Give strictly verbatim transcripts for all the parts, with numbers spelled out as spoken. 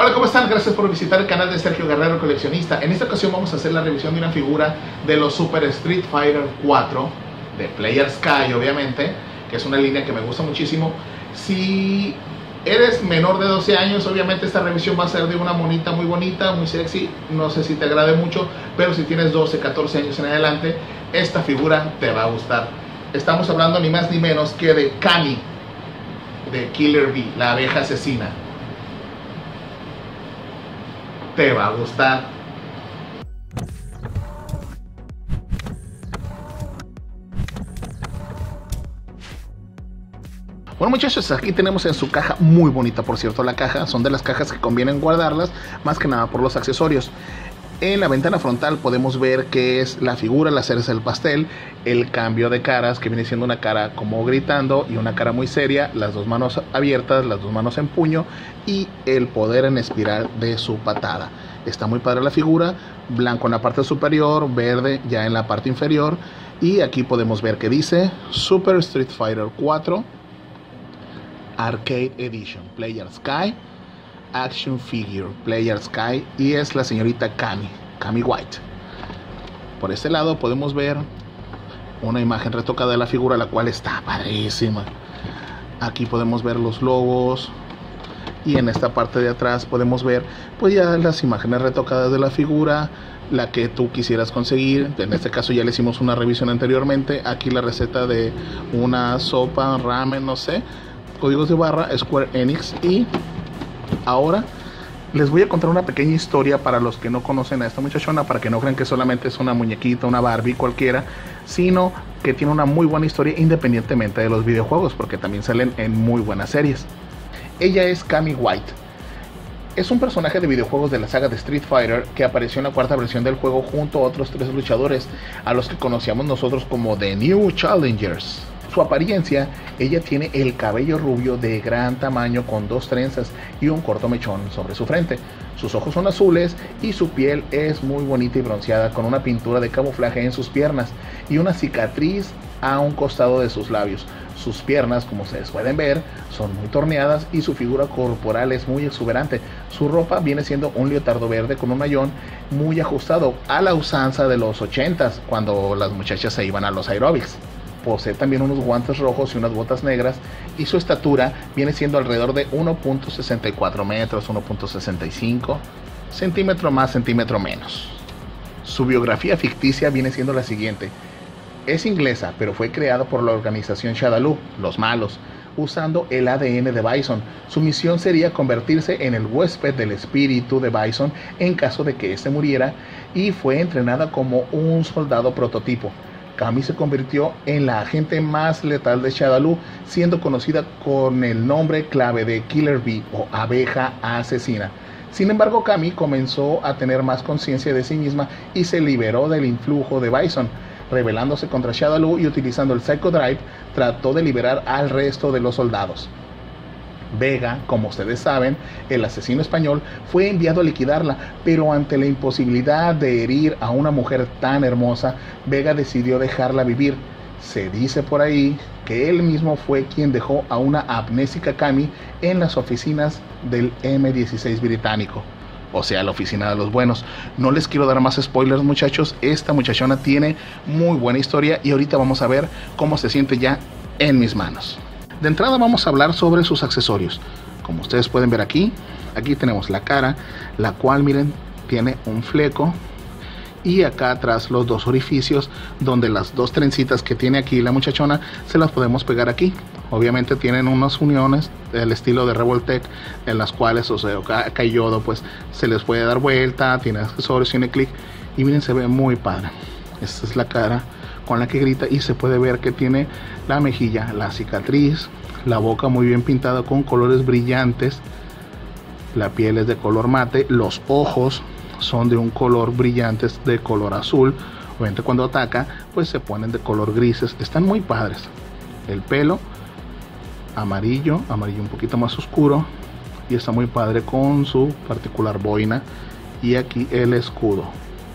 Hola, ¿cómo están? Gracias por visitar el canal de Sergio Guerrero Coleccionista. En esta ocasión vamos a hacer la revisión de una figura de los Super Street Fighter cuatro de PlayerSky, obviamente, que es una línea que me gusta muchísimo. Si eres menor de doce años, obviamente esta revisión va a ser de una monita muy bonita, muy sexy. No sé si te agrade mucho, pero si tienes doce, catorce años en adelante, esta figura te va a gustar. Estamos hablando ni más ni menos que de Cammy, de Killer Bee, la abeja asesina. Te va a gustar. Bueno, muchachos, aquí tenemos en su caja, muy bonita por cierto la caja, son de las cajas que convienen guardarlas, más que nada por los accesorios. En la ventana frontal podemos ver que es la figura, la cereza del pastel, el cambio de caras, que viene siendo una cara como gritando y una cara muy seria, las dos manos abiertas, las dos manos en puño y el poder en espiral de su patada. Está muy padre la figura, blanco en la parte superior, verde ya en la parte inferior, y aquí podemos ver que dice Super Street Fighter cuatro Arcade Edition PlayerSky Action Figure PlayerSky, y es la señorita Cammy, Cammy White. Por este lado podemos ver una imagen retocada de la figura, la cual está padrísima. Aquí podemos ver los logos, y en esta parte de atrás podemos ver pues ya las imágenes retocadas de la figura, la que tú quisieras conseguir. En este caso ya le hicimos una revisión anteriormente. Aquí la receta de una sopa, ramen, no sé, códigos de barra, Square Enix. Y ahora les voy a contar una pequeña historia para los que no conocen a esta muchachona, para que no crean que solamente es una muñequita, una Barbie cualquiera, sino que tiene una muy buena historia independientemente de los videojuegos, porque también salen en muy buenas series. Ella es Cammy White. Es un personaje de videojuegos de la saga de Street Fighter que apareció en la cuarta versión del juego junto a otros tres luchadores, a los que conocíamos nosotros como The New Challengers. Su apariencia, ella tiene el cabello rubio de gran tamaño con dos trenzas y un corto mechón sobre su frente. Sus ojos son azules y su piel es muy bonita y bronceada, con una pintura de camuflaje en sus piernas y una cicatriz a un costado de sus labios. Sus piernas, como ustedes pueden ver, son muy torneadas y su figura corporal es muy exuberante. Su ropa viene siendo un leotardo verde con un mayón muy ajustado, a la usanza de los ochentas, cuando las muchachas se iban a los aeróbics. Posee también unos guantes rojos y unas botas negras, y su estatura viene siendo alrededor de uno punto sesenta y cuatro metros, uno punto sesenta y cinco, centímetro más, centímetro menos. Su biografía ficticia viene siendo la siguiente. Es inglesa, pero fue creada por la organización Shadaloo, los malos, usando el A D N de Bison. Su misión sería convertirse en el huésped del espíritu de Bison en caso de que éste muriera, y fue entrenada como un soldado prototipo. Cammy se convirtió en la agente más letal de Shadaloo, siendo conocida con el nombre clave de Killer Bee o abeja asesina. Sin embargo, Cammy comenzó a tener más conciencia de sí misma y se liberó del influjo de Bison. Rebelándose contra Shadaloo y utilizando el Psycho Drive, trató de liberar al resto de los soldados. Vega, como ustedes saben, el asesino español, fue enviado a liquidarla, pero ante la imposibilidad de herir a una mujer tan hermosa, Vega decidió dejarla vivir. Se dice por ahí que él mismo fue quien dejó a una amnésica Cammy en las oficinas del eme dieciséis británico, o sea, la oficina de los buenos. No les quiero dar más spoilers, muchachos. Esta muchachona tiene muy buena historia y ahorita vamos a ver cómo se siente ya en mis manos. De entrada vamos a hablar sobre sus accesorios. Como ustedes pueden ver aquí, aquí tenemos la cara, la cual, miren, tiene un fleco, y acá atrás los dos orificios donde las dos trencitas que tiene aquí la muchachona se las podemos pegar aquí. Obviamente tienen unas uniones del estilo de Revoltech, en las cuales, o sea, acá yodo, pues se les puede dar vuelta, tiene accesorios, tiene clic, y miren, se ve muy padre. Esta es la cara con la que grita, y se puede ver que tiene la mejilla, la cicatriz, la boca muy bien pintada con colores brillantes, la piel es de color mate, los ojos son de un color brillantes de color azul. Obviamente cuando ataca pues se ponen de color grises, están muy padres. El pelo amarillo, amarillo un poquito más oscuro, y está muy padre con su particular boina, y aquí el escudo.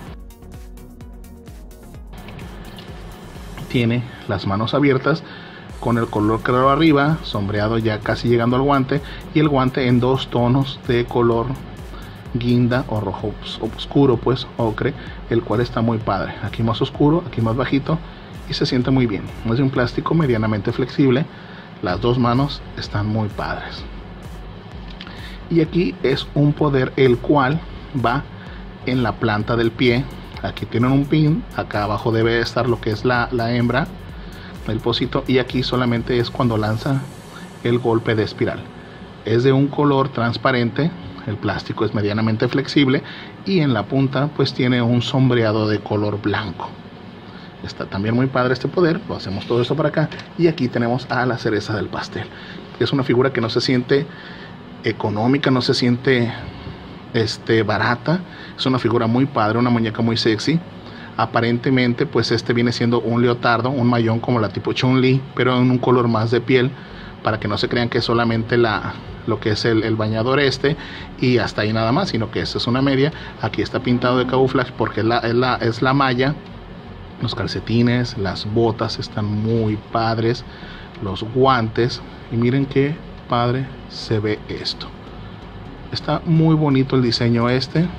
Tiene las manos abiertas con el color claro arriba, sombreado ya casi llegando al guante, y el guante en dos tonos de color guinda o rojo oscuro, pues ocre, el cual está muy padre. Aquí más oscuro, aquí más bajito y se siente muy bien. Es de un plástico medianamente flexible. Las dos manos están muy padres. Y aquí es un poder el cual va en la planta del pie. Aquí tienen un pin, acá abajo debe estar lo que es la, la hembra, el pocito, y aquí solamente es cuando lanza el golpe de espiral. Es de un color transparente, el plástico es medianamente flexible y en la punta pues tiene un sombreado de color blanco. Está también muy padre este poder. Lo hacemos todo esto para acá y aquí tenemos a la cereza del pastel. Es una figura que no se siente económica, no se siente este, barata. Es una figura muy padre, una muñeca muy sexy. Aparentemente pues este viene siendo un leotardo, un mayón como la tipo Chun-Li, pero en un color más de piel, para que no se crean que es solamente la, lo que es el, el bañador este y hasta ahí nada más, sino que esta es una media. Aquí está pintado de camouflage porque es la, es la, es la malla. Los calcetines, las botas están muy padres, los guantes, y miren qué padre se ve esto. Está muy bonito el diseño este.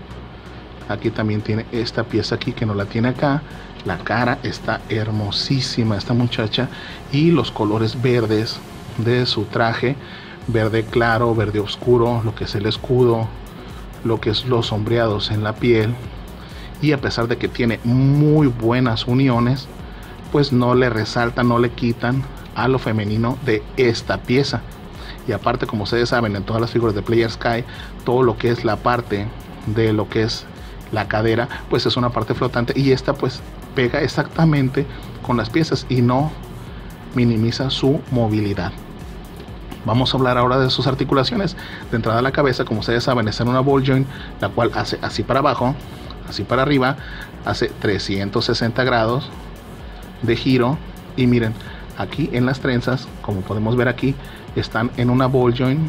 Aquí también tiene esta pieza aquí que no la tiene acá. La cara está hermosísima esta muchacha, y los colores verdes de su traje, verde claro, verde oscuro, lo que es el escudo, lo que es los sombreados en la piel. Y a pesar de que tiene muy buenas uniones, pues no le resaltan, no le quitan a lo femenino de esta pieza. Y aparte, como ustedes saben, en todas las figuras de Player Sky, todo lo que es la parte de lo que es la cadera, pues es una parte flotante, y esta pues pega exactamente con las piezas y no minimiza su movilidad. Vamos a hablar ahora de sus articulaciones. De entrada a la cabeza, como ustedes saben, está en una ball joint, la cual hace así para abajo, así para arriba, hace trescientos sesenta grados de giro. Y miren, aquí en las trenzas, como podemos ver aquí, están en una ball joint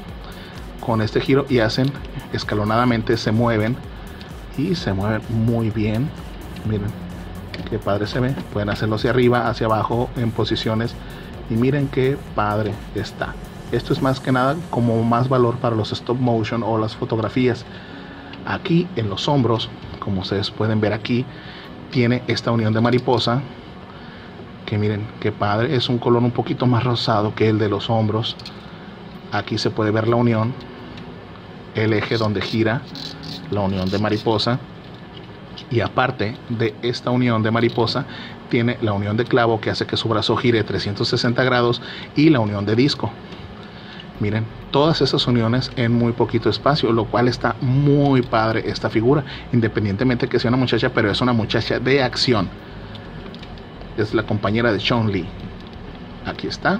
con este giro y hacen escalonadamente, se mueven y se mueven muy bien. Miren qué padre se ve. Pueden hacerlo hacia arriba, hacia abajo, en posiciones, y miren qué padre está. Esto es más que nada como más valor para los stop motion o las fotografías. Aquí en los hombros, como ustedes pueden ver aquí, tiene esta unión de mariposa, que miren qué padre. Es un color un poquito más rosado que el de los hombros. Aquí se puede ver la unión, el eje donde gira la unión de mariposa, y aparte de esta unión de mariposa tiene la unión de clavo, que hace que su brazo gire trescientos sesenta grados, y la unión de disco. Miren, todas esas uniones en muy poquito espacio, lo cual está muy padre esta figura, independientemente que sea una muchacha, pero es una muchacha de acción. Es la compañera de Chun-Li. Aquí está,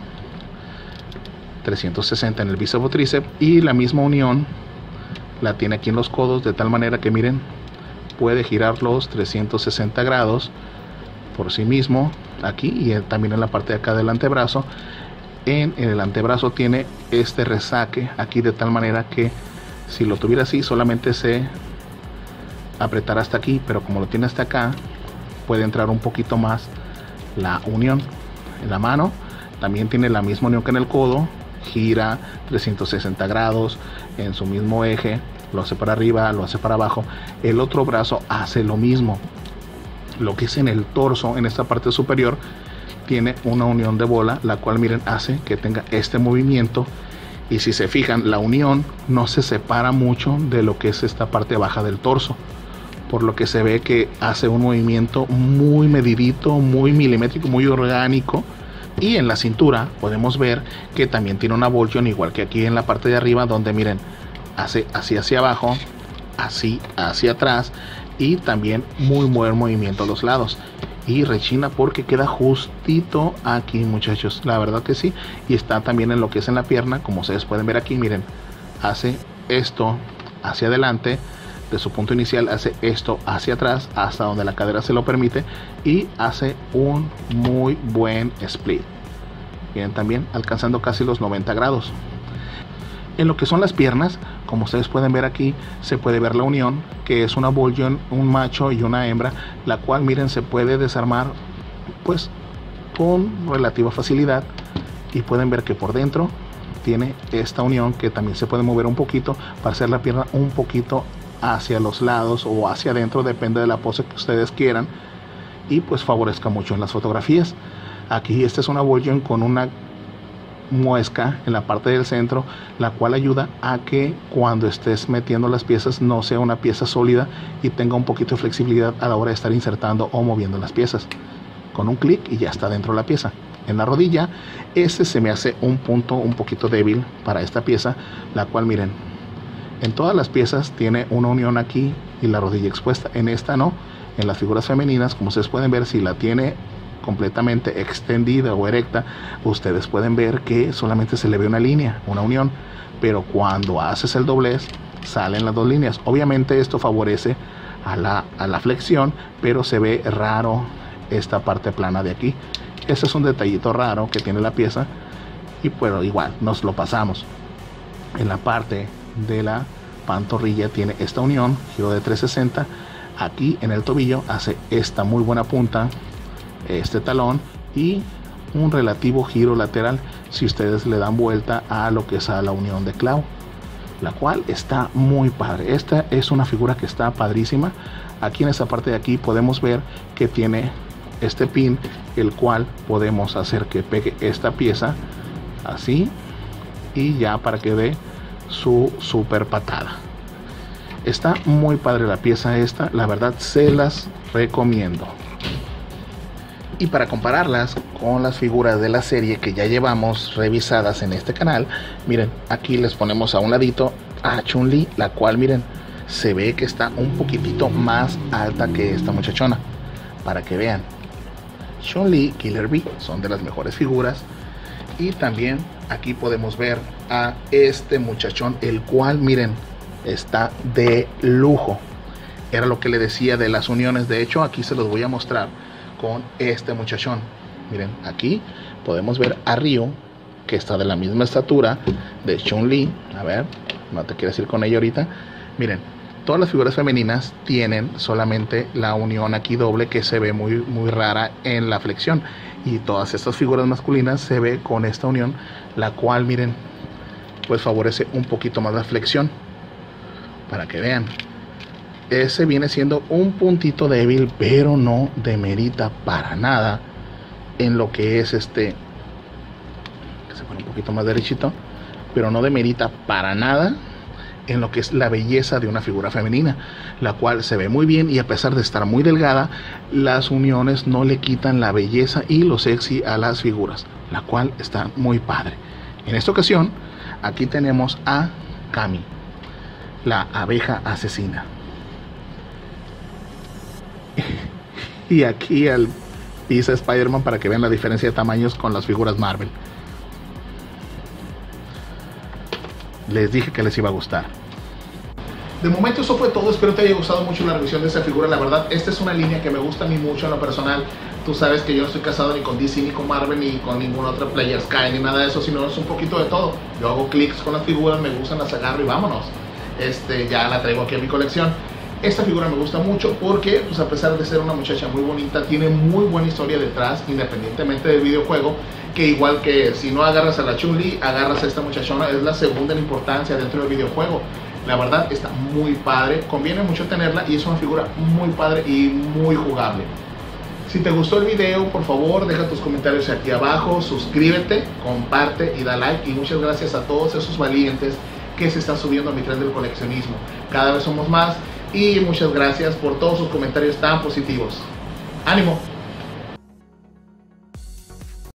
trescientos sesenta en el bíceps o tríceps, y la misma unión la tiene aquí en los codos, de tal manera que miren, puede girar los trescientos sesenta grados por sí mismo aquí, y también en la parte de acá del antebrazo. En, en el antebrazo tiene este resaque aquí, de tal manera que si lo tuviera así solamente se apretará hasta aquí, pero como lo tiene hasta acá, puede entrar un poquito más la unión. En la mano también tiene la misma unión que en el codo, gira trescientos sesenta grados en su mismo eje, lo hace para arriba, lo hace para abajo. El otro brazo hace lo mismo. Lo que es en el torso, en esta parte superior, tiene una unión de bola, la cual miren hace que tenga este movimiento, y si se fijan, la unión no se separa mucho de lo que es esta parte baja del torso, por lo que se ve que hace un movimiento muy medidito, muy milimétrico, muy orgánico. Y en la cintura podemos ver que también tiene una ball joint, igual que aquí en la parte de arriba, donde miren, hace así hacia abajo, así hacia atrás, y también muy buen movimiento a los lados, y rechina porque queda justito aquí, muchachos, la verdad que sí. Y está también en lo que es en la pierna, como ustedes pueden ver aquí, miren, hace esto hacia adelante de su punto inicial, hace esto hacia atrás hasta donde la cadera se lo permite, y hace un muy buen split. Miren, también alcanzando casi los noventa grados. En lo que son las piernas, como ustedes pueden ver aquí, se puede ver la unión, que es una ball joint, un macho y una hembra, la cual miren se puede desarmar pues con relativa facilidad, y pueden ver que por dentro tiene esta unión que también se puede mover un poquito para hacer la pierna un poquito hacia los lados o hacia adentro, depende de la pose que ustedes quieran, y pues favorezca mucho en las fotografías. Aquí esta es una ball joint con una muesca en la parte del centro, la cual ayuda a que cuando estés metiendo las piezas no sea una pieza sólida y tenga un poquito de flexibilidad a la hora de estar insertando o moviendo las piezas. Con un clic y ya está dentro la pieza. En la rodilla, este se me hace un punto un poquito débil para esta pieza, la cual miren, en todas las piezas tiene una unión aquí y la rodilla expuesta. En esta no. En las figuras femeninas, como ustedes pueden ver, si la tiene completamente extendida o erecta, ustedes pueden ver que solamente se le ve una línea, una unión, pero cuando haces el doblez salen las dos líneas. Obviamente esto favorece a la, a la flexión, pero se ve raro esta parte plana de aquí. Ese es un detallito raro que tiene la pieza, y pero igual nos lo pasamos. En la parte de la pantorrilla tiene esta unión, giro de trescientos sesenta. Aquí en el tobillo hace esta muy buena punta, este talón, y un relativo giro lateral si ustedes le dan vuelta a lo que es a la unión de clavo, la cual está muy padre. Esta es una figura que está padrísima. Aquí en esta parte de aquí podemos ver que tiene este pin, el cual podemos hacer que pegue esta pieza así, y ya para que dé su super patada. Está muy padre la pieza esta, la verdad se las recomiendo. Y para compararlas con las figuras de la serie que ya llevamos revisadas en este canal, miren, aquí les ponemos a un ladito a Chun-Li, la cual miren, se ve que está un poquitito más alta que esta muchachona, para que vean. Chun-Li, Killer Bee son de las mejores figuras. Y también aquí podemos ver a este muchachón, el cual miren, está de lujo. Era lo que le decía de las uniones. De hecho, aquí se los voy a mostrar con este muchachón. Miren, aquí podemos ver a Ryu, que está de la misma estatura de Chun-Li. A ver, no te quieres ir con ella ahorita. Miren, todas las figuras femeninas tienen solamente la unión aquí doble, que se ve muy, muy rara en la flexión. Y todas estas figuras masculinas se ve con esta unión, la cual miren, pues favorece un poquito más la flexión. Para que vean, ese viene siendo un puntito débil, pero no demerita para nada en lo que es este, que se pone un poquito más derechito, pero no demerita para nada en lo que es la belleza de una figura femenina, la cual se ve muy bien, y a pesar de estar muy delgada, las uniones no le quitan la belleza y lo sexy a las figuras, la cual está muy padre. En esta ocasión, aquí tenemos a Cammy, la abeja asesina. Y aquí al pisa Spider-Man para que vean la diferencia de tamaños con las figuras Marvel. Les dije que les iba a gustar. De momento eso fue todo, espero te haya gustado mucho la revisión de esta figura. La verdad, esta es una línea que me gusta a mí mucho en lo personal. Tú sabes que yo no estoy casado ni con D C, ni con Marvel, ni con ninguna otra Player Sky, ni nada de eso, sino es un poquito de todo. Yo hago clics con las figuras, me gustan, las agarro y vámonos. Este, ya la traigo aquí a mi colección. Esta figura me gusta mucho porque, pues a pesar de ser una muchacha muy bonita, tiene muy buena historia detrás, independientemente del videojuego, que igual que si no agarras a la Chun-Li, agarras a esta muchachona, es la segunda en importancia dentro del videojuego. La verdad está muy padre, conviene mucho tenerla y es una figura muy padre y muy jugable. Si te gustó el video, por favor deja tus comentarios aquí abajo, suscríbete, comparte y da like, y muchas gracias a todos esos valientes que se están subiendo a mi tren del coleccionismo. Cada vez somos más, y muchas gracias por todos sus comentarios tan positivos. ¡Ánimo!